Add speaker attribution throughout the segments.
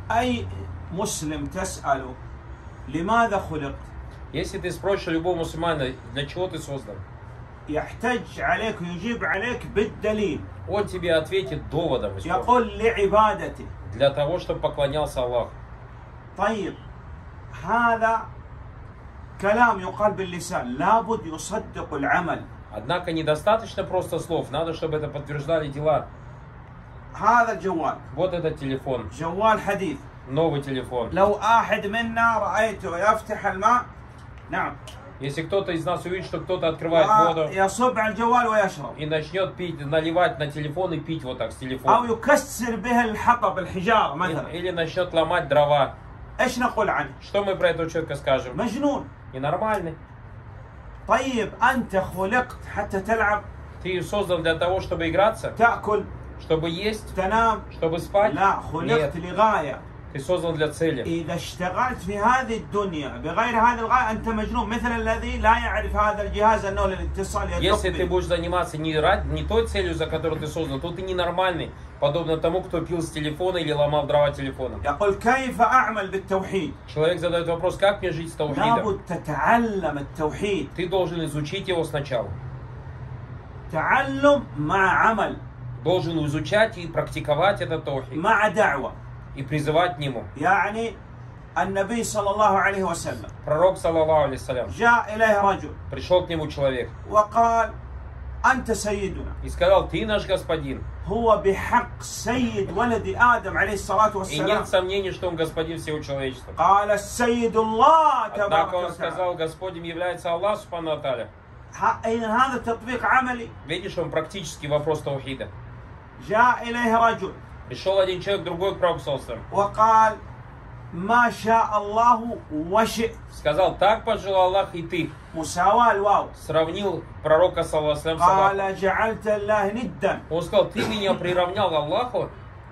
Speaker 1: أي مسلم تسأله لماذا خلقت؟
Speaker 2: Если ты спросишь любого мусульманина, для чего ты создан,
Speaker 1: يحتج عليك ويجيب عليك بالدليل.
Speaker 2: он тебе ответит доводом.
Speaker 1: يقول لعبادته.
Speaker 2: Для того, чтобы поклонялся Аллаху.
Speaker 1: طيب هذا كلام يقال باللسان لابد يصدق العمل.
Speaker 2: Однако недостаточно просто слов, надо, чтобы это подтверждали дела.
Speaker 1: هذا الجوال.
Speaker 2: Вот этот телефон.
Speaker 1: جوال حديث.
Speaker 2: Новый телефон.
Speaker 1: لو أحد منا رأيته يفتح الماء. نعم.
Speaker 2: Если кто-то из нас увидит, что кто-то открывает воду
Speaker 1: يصب على الجوال ويشرب.
Speaker 2: и начнет пить, наливать на телефон и пить вот так с
Speaker 1: أو
Speaker 2: телефона.
Speaker 1: يكسر به الحطب الحجارة مثلا.
Speaker 2: Или начнет ломать дрова.
Speaker 1: إيش نقول عنه؟
Speaker 2: Что мы про этого человека скажем?
Speaker 1: مجنون.
Speaker 2: Ненормальный.
Speaker 1: طيب أنت خلقت حتى تلعب.
Speaker 2: Ты создан для того, чтобы играться,
Speaker 1: تأكل.
Speaker 2: чтобы есть,
Speaker 1: تنام.
Speaker 2: чтобы спать.
Speaker 1: لا خلقت لغاية.
Speaker 2: Ты создан для цели.
Speaker 1: إذا اشتغلت في هذه الدنيا بغير هذه الغاية أنت مجنون مثل الذي لا يعرف هذا الجهاز أنه للاتصال
Speaker 2: Если ты
Speaker 1: يدق.
Speaker 2: будешь заниматься не той целью, за которую ты создан, то ты ненормальный, подобно тому, кто пил с телефона или ломал дрова телефоном.
Speaker 1: يقول كيف أعمل بالتوحيد؟
Speaker 2: Человек задает вопрос, как мне жить с таухидом?
Speaker 1: لابد تتعلم التوحيد.
Speaker 2: Ты должен изучить его сначала.
Speaker 1: تعلم مع عمل.
Speaker 2: Должен изучать и практиковать этот таухид.
Speaker 1: مع دعوة.
Speaker 2: И призывать к нему.
Speaker 1: يعني النبي صلى الله عليه وسلم.
Speaker 2: Пророк, саллаллаху алейхи салям,
Speaker 1: جاء إليه رجل.
Speaker 2: пришел к нему человек.
Speaker 1: وقال أنت سيدنا.
Speaker 2: И сказал, ты наш господин.
Speaker 1: هو بحق سيد ولد آدم عليه الصلاة
Speaker 2: И
Speaker 1: والسلام.
Speaker 2: нет сомнений, что он господин всего человечества.
Speaker 1: قال السيد الله تبارك
Speaker 2: Однако он
Speaker 1: وتعالى.
Speaker 2: сказал, Господем является Аллах, субхану ва тааля.
Speaker 1: إذن هذا التطبيق عملي.
Speaker 2: Видишь, он практический вопрос таухида.
Speaker 1: جاء إليه رجل.
Speaker 2: Пришел один человек, другой к пророку саллаллаху.
Speaker 1: وقال ما شاء الله وشئت.
Speaker 2: Сказал, так пожелал Аллах и ты.
Speaker 1: مساواة الواو.
Speaker 2: Сравнил пророка саллаллаху алейхи ва саллям с Аллахом.
Speaker 1: قال جعلت الله ندا.
Speaker 2: Он сказал, ты меня приравнял Аллаху.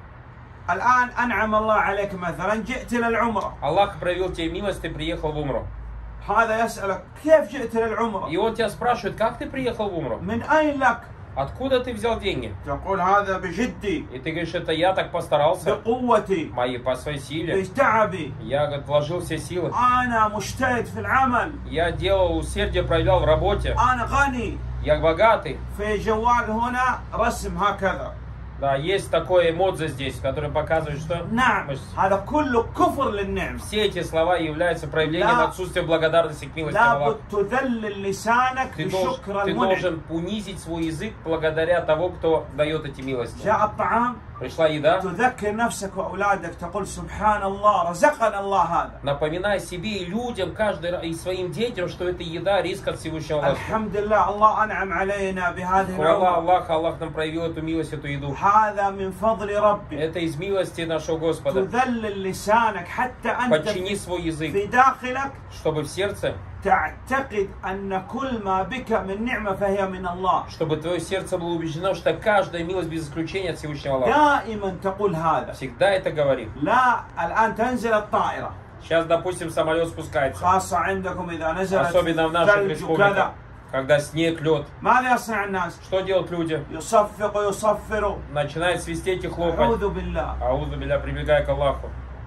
Speaker 1: الآن أنعم الله عليك مثلا جئت للعمرة.
Speaker 2: Аллах проявил тебе милость, ты приехал в умру.
Speaker 1: هذا يسألك كيف جئت للعمرة؟
Speaker 2: И он тебя спрашивает, как ты приехал в умру?
Speaker 1: من أين لك؟
Speaker 2: Откуда ты взял деньги?
Speaker 1: تقول هذا بجدي.
Speaker 2: И ты говоришь, это я так постарался.
Speaker 1: بقوتي.
Speaker 2: По своей силе.
Speaker 1: بتعبي.
Speaker 2: Я, говорит, вложил все силы.
Speaker 1: أنا مجتهد في العمل.
Speaker 2: Я делал усердие, проявлял в работе.
Speaker 1: أنا غني.
Speaker 2: Я богатый.
Speaker 1: في جوال هنا رسم هكذا.
Speaker 2: Да, есть такое эмодзи здесь, которое показывает, что
Speaker 1: نعم هذا كله كفر للنعمة.
Speaker 2: все эти слова являются проявлением отсутствия благодарности к милости Аллаха.
Speaker 1: لابد تذلل لسانك بشكر
Speaker 2: Ты
Speaker 1: المنعم.
Speaker 2: должен унизить свой язык благодаря того, кто дает эти милости.
Speaker 1: جاء الطعام.
Speaker 2: Пришла еда.
Speaker 1: تذكر نفسك وأولادك تقول سبحان الله رزقنا الله هذا.
Speaker 2: Напоминай себе и людям, каждый и своим детям, что это еда, риск от Всевышнего Аллаха.
Speaker 1: الحمد لله الله أنعم علينا بهذه
Speaker 2: Хвала
Speaker 1: العمر.
Speaker 2: Аллах, Аллах нам проявил эту милость, эту еду.
Speaker 1: هذا من فضل ربي.
Speaker 2: Это из милости нашего Господа.
Speaker 1: تذلل لسانك حتى أنت
Speaker 2: Подчини свой язык,
Speaker 1: في داخلك
Speaker 2: чтобы в сердце,
Speaker 1: تعتقد أن كل ما بك من نعمة فهي من الله.
Speaker 2: чтобы твое сердце было убеждено, что каждая милость без исключения от Всевышнего Аллаха.
Speaker 1: دائما تقول هذا.
Speaker 2: Всегда это говори.
Speaker 1: لا الآن تنزل الطائرة.
Speaker 2: Сейчас, допустим, самолет спускается.
Speaker 1: خاصة عندكم إذا نزلت
Speaker 2: Особенно в наших
Speaker 1: ثلج
Speaker 2: республиках,
Speaker 1: وكذا.
Speaker 2: когда снег, лед.
Speaker 1: ماذا يصنع الناس؟
Speaker 2: Что делают люди?
Speaker 1: يصفق ويصفر.
Speaker 2: Начинают свистеть и хлопать.
Speaker 1: أعوذ بالله.
Speaker 2: Аузу билля, прибегая к Аллаху.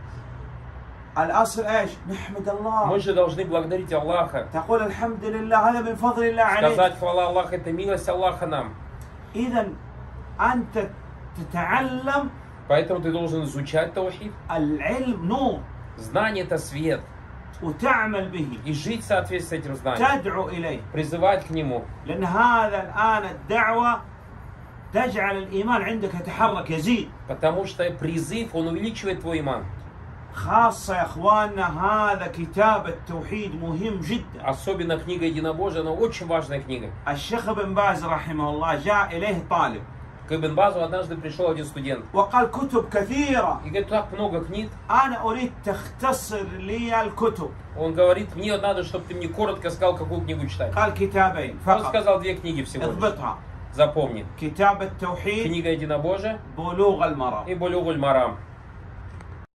Speaker 1: الأصل إيش؟ نحمد الله.
Speaker 2: Мы же должны благодарить Аллаха.
Speaker 1: تقول الحمد لله هذا من فضل الله عليك.
Speaker 2: Сказать хвала Аллаха, это милость Аллаха нам.
Speaker 1: إذا أنت تتعلم.
Speaker 2: Поэтому ты должен изучать таухид.
Speaker 1: العلم نور.
Speaker 2: Знание это свет.
Speaker 1: وتعمل به.
Speaker 2: И жить в соответствии с этим знанием.
Speaker 1: تدعو إليه.
Speaker 2: Призывать к нему.
Speaker 1: لأن هذا الآن الدعوة تجعل الإيمان عندك يتحرك يزيد.
Speaker 2: Потому что призыв, он увеличивает твой иман.
Speaker 1: خاصة يا إخواننا هذا كتاب التوحيد مهم جدا.
Speaker 2: Особенно книга Единобожия, она очень важная книга.
Speaker 1: الشيخ ابن باز رحمه الله جاء إليه طالب.
Speaker 2: К Ибн Базу однажды пришел один студент.
Speaker 1: وقال كتب كثيرة.
Speaker 2: И говорит, так много книг.
Speaker 1: أنا أريد تختصر لي الكتب.
Speaker 2: Он говорит, мне надо, чтобы ты мне коротко сказал, какую книгу читать.
Speaker 1: قال كتابين
Speaker 2: Он
Speaker 1: فقط.
Speaker 2: сказал 2 книги всего лишь.
Speaker 1: اضبطها.
Speaker 2: Запомни.
Speaker 1: كتاب التوحيد.
Speaker 2: Книга Единобожия
Speaker 1: بلوغ المرام.
Speaker 2: и Булюгуль Марам.